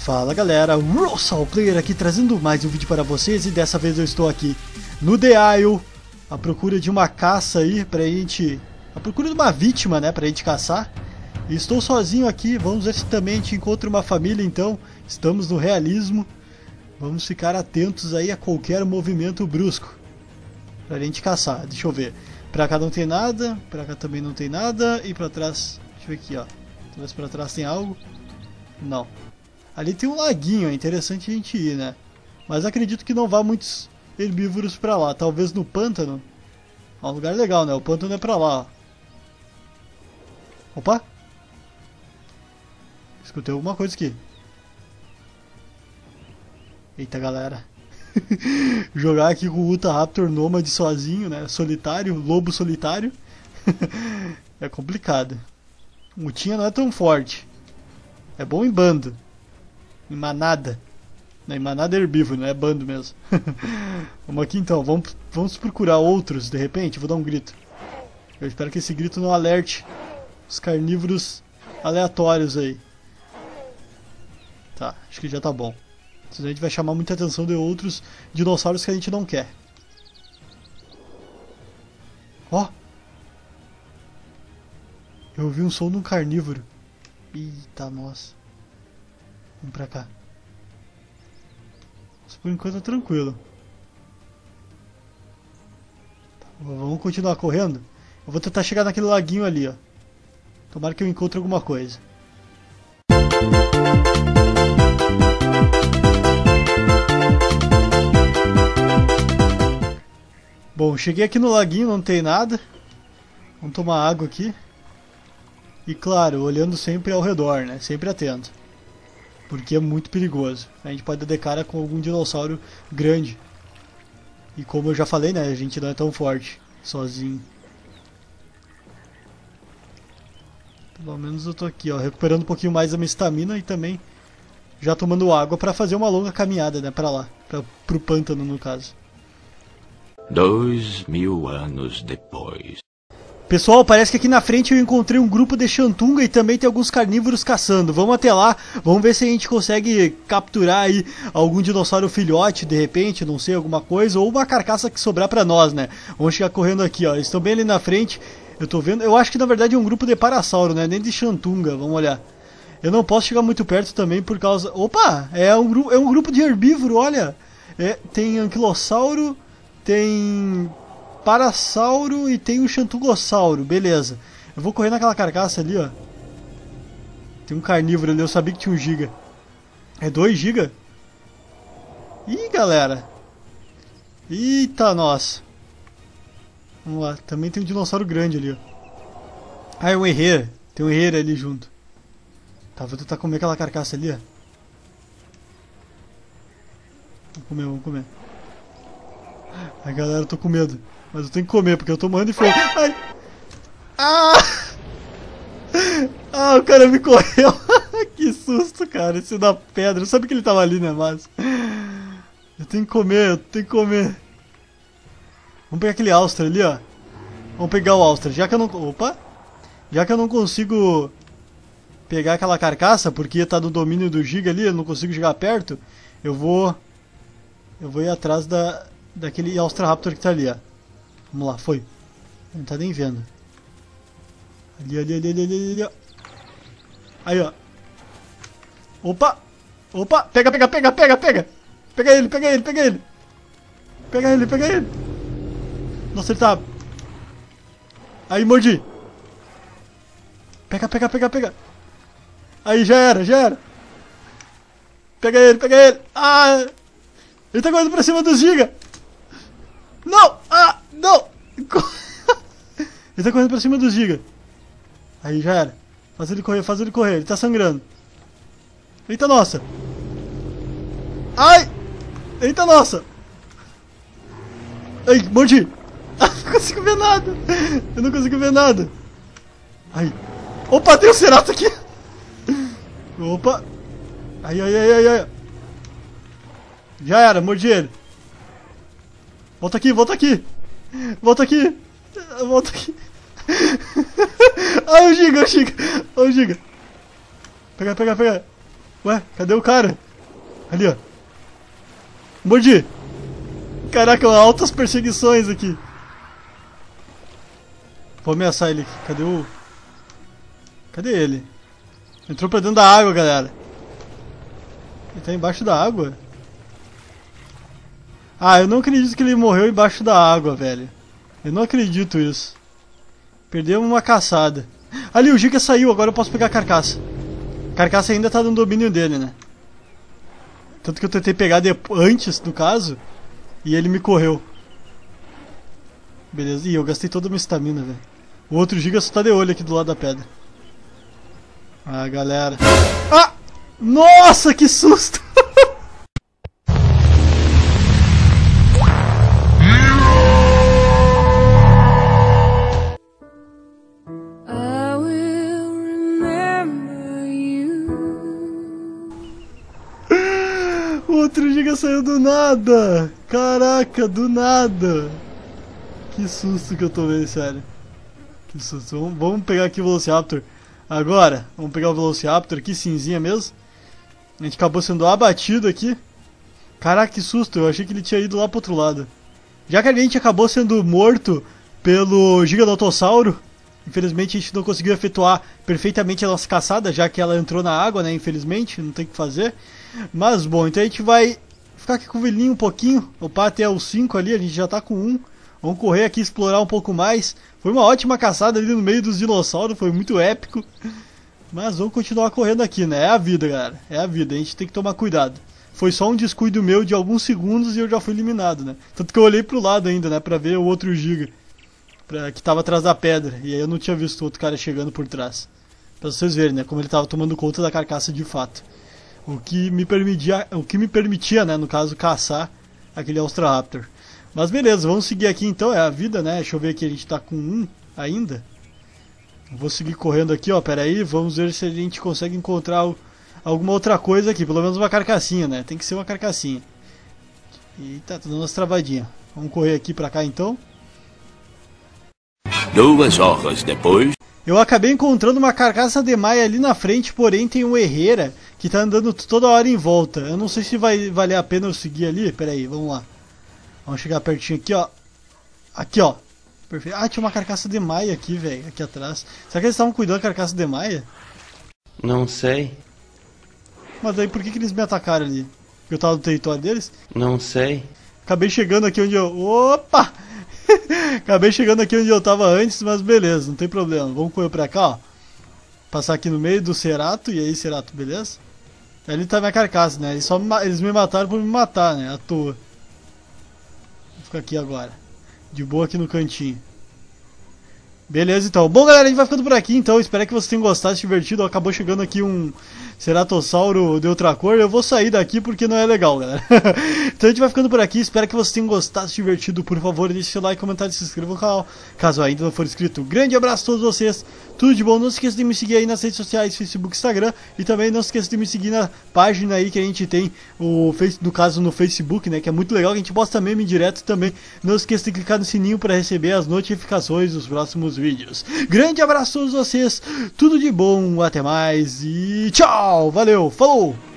Fala galera, Russell Player aqui trazendo mais um vídeo para vocês e dessa vez eu estou aqui no The Isle à procura de uma caça aí pra gente... à procura de uma vítima, né, pra gente caçar. E estou sozinho aqui, vamos ver se também a gente encontra uma família então, estamos no realismo. Vamos ficar atentos aí a qualquer movimento brusco pra gente caçar, deixa eu ver. Pra cá não tem nada, pra cá também não tem nada e pra trás, deixa eu ver aqui ó, talvez pra trás tem algo. Não. Ali tem um laguinho, é interessante a gente ir, né? Mas acredito que não vá muitos herbívoros pra lá. Talvez no pântano. É um lugar legal, né? O pântano é pra lá, ó. Opa! Escutei alguma coisa aqui. Eita, galera. Jogar aqui com o Utahraptor Nômade sozinho, né? Solitário, lobo solitário. É complicado. O Mutinha não é tão forte. É bom em bando. Em manada. Não, em manada é herbívoro, não é bando mesmo. Vamos aqui então, vamos procurar outros de repente. Vou dar um grito. Eu espero que esse grito não alerte os carnívoros aleatórios aí. Tá, acho que já tá bom. Senão a gente vai chamar muita atenção de outros dinossauros que a gente não quer. Ó! Eu ouvi um som de um carnívoro. Eita, nossa. Vamos pra cá. Mas por enquanto é tranquilo. Tá, vamos continuar correndo. Eu vou tentar chegar naquele laguinho ali, ó. Tomara que eu encontre alguma coisa. Bom, cheguei aqui no laguinho, não tem nada. Vamos tomar água aqui. E claro, olhando sempre ao redor, né? Sempre atento. Porque é muito perigoso. A gente pode dar de cara com algum dinossauro grande. E como eu já falei, né? A gente não é tão forte sozinho. Pelo menos eu tô aqui, ó. Recuperando um pouquinho mais da minha estamina e também já tomando água pra fazer uma longa caminhada, né? Pra lá. Pro pântano, no caso. 2000 anos depois. Pessoal, parece que aqui na frente eu encontrei um grupo de Shantunga e também tem alguns carnívoros caçando. Vamos até lá, vamos ver se a gente consegue capturar aí algum dinossauro filhote, de repente, não sei, alguma coisa, ou uma carcaça que sobrar pra nós, né? Vamos chegar correndo aqui, ó. Eles estão bem ali na frente, eu tô vendo, eu acho que na verdade é um grupo de Parasauro, né? Nem de Shantunga, vamos olhar. Eu não posso chegar muito perto também por causa... Opa! É um grupo de herbívoro, olha! Tem anquilossauro, tem... Parasauro e tem um Xantungossauro, beleza. Eu vou correr naquela carcaça ali, ó. Tem um carnívoro ali, eu sabia que tinha 1 giga. É 2 giga? Ih, galera. Eita, nossa. Vamos lá, também tem um dinossauro grande ali, ó. Ah, é um herreiro. Tem um herreiro ali junto. Tá, vou tentar comer aquela carcaça ali, ó. Vamos comer. Ai, galera, eu tô com medo. Mas eu tenho que comer, porque eu tô morrendo de fome. Ai! Ah! Ah, o cara me correu. Que susto, cara. Esse da pedra. Eu sabia que ele tava ali, né, mas... eu tenho que comer, eu tenho que comer. Vamos pegar aquele Austra ali, ó. Vamos pegar o Austra. Já que eu não... Opa! Já que eu não consigo pegar aquela carcaça, porque tá no domínio do Giga ali, eu não consigo chegar perto, eu vou ir atrás daquele Usthraptor que tá ali, ó. Vamos lá, foi. Não tá nem vendo. Ali, ó. Aí, ó. Opa! Opa! Pega! Pega ele! Pega ele! Nossa, ele tá... Aí, mordi! Pega! Aí, já era! Pega ele! Ah! Ele tá correndo pra cima dos giga! Não! Ah! Não! Ele tá correndo pra cima dos giga. Aí, já era. Faz ele correr. Ele tá sangrando. Eita, nossa! Ai! Eita, nossa! Ai, mordi! Ah, não consigo ver nada! Eu não consigo ver nada! Ai! Opa, tem um Ceratops aqui! Opa! Ai! Já era, mordi ele! Volta aqui! Ai, o Giga! Pega! Ué, cadê o cara? Ali, ó. Mordi! Caraca, altas perseguições aqui. Vou ameaçar ele aqui. Cadê o... Cadê ele? Entrou pra dentro da água, galera. Ele tá embaixo da água? Ah, eu não acredito que ele morreu embaixo da água, velho. Eu não acredito isso. Perdemos uma caçada. Ali, o Giga saiu, agora eu posso pegar a carcaça. A carcaça ainda tá no domínio dele, né? Tanto que eu tentei pegar antes, no caso, e ele me correu. Beleza, e eu gastei toda a minha estamina, velho. O outro Giga só tá de olho aqui do lado da pedra. Ah, galera. Ah! Nossa, que susto! O outro Giga saiu do nada! Caraca, do nada! Que susto que eu tomei, sério. Que susto. Vamos pegar aqui o Velociraptor. Agora, vamos pegar o Velociraptor aqui, cinzinha mesmo. A gente acabou sendo abatido aqui. Caraca, que susto, eu achei que ele tinha ido lá pro outro lado. Já que a gente acabou sendo morto pelo Giganotossauro, infelizmente a gente não conseguiu efetuar perfeitamente a nossa caçada, já que ela entrou na água, né, infelizmente, não tem o que fazer. Mas bom, então a gente vai ficar aqui com o velhinho um pouquinho, upar até os 5 ali, a gente já tá com 1. Vamos correr aqui, explorar um pouco mais. Foi uma ótima caçada ali no meio dos dinossauros, foi muito épico. Mas vamos continuar correndo aqui, né? É a vida, galera. É a vida, a gente tem que tomar cuidado. Foi só um descuido meu de alguns segundos e eu já fui eliminado, né? Tanto que eu olhei pro lado ainda, né? Pra ver o outro Giga. Que tava atrás da pedra. E aí eu não tinha visto o outro cara chegando por trás. Pra vocês verem, né? Como ele tava tomando conta da carcaça de fato. O que me permitia, né? No caso, caçar aquele Austroraptor. Mas beleza, vamos seguir aqui então, é a vida, né? Deixa eu ver aqui, a gente tá com 1 ainda. Vou seguir correndo aqui, ó, pera aí, vamos ver se a gente consegue encontrar alguma outra coisa aqui, pelo menos uma carcassinha, né? Tem que ser uma carcassinha. Eita, tá dando umas travadinhas. Vamos correr aqui pra cá então. 2 horas depois. Eu acabei encontrando uma carcaça de maia ali na frente, porém tem um herreira que tá andando toda hora em volta. Eu não sei se vai valer a pena eu seguir ali, pera aí, vamos lá. Vamos chegar pertinho aqui, ó. Aqui, ó. Perfeito. Ah, tinha uma carcaça de maia aqui, velho. Aqui atrás. Será que eles estavam cuidando da carcaça de maia? Não sei. Mas aí por que eles me atacaram ali? Porque eu tava no território deles? Não sei. Acabei chegando aqui onde eu... Opa! Acabei chegando aqui onde eu tava antes, mas beleza, não tem problema. Vamos correr pra cá, ó. Passar aqui no meio do Cerato. E aí, Cerato, beleza? Ali tá minha carcaça, né? Eles me mataram por me matar, né? À toa. Vou ficar aqui agora. De boa aqui no cantinho. Beleza, então. Bom, galera, a gente vai ficando por aqui, então. Espero que vocês tenham gostado, se divertido. Acabou chegando aqui um Ceratossauro de outra cor. Eu vou sair daqui porque não é legal, galera. Então a gente vai ficando por aqui. Espero que vocês tenham gostado, se divertido. Por favor, deixe seu like, comentário e se inscreva no canal, caso ainda não for inscrito. Grande abraço a todos vocês. Tudo de bom. Não se esqueça de me seguir aí nas redes sociais, Facebook, Instagram. E também não se esqueça de me seguir na página aí que a gente tem, no caso no Facebook, né? Que é muito legal, que a gente posta meme direto também. Não se esqueça de clicar no sininho para receber as notificações dos próximos vídeos. Grande abraço a todos vocês. Tudo de bom. Até mais e tchau. Valeu. Falou.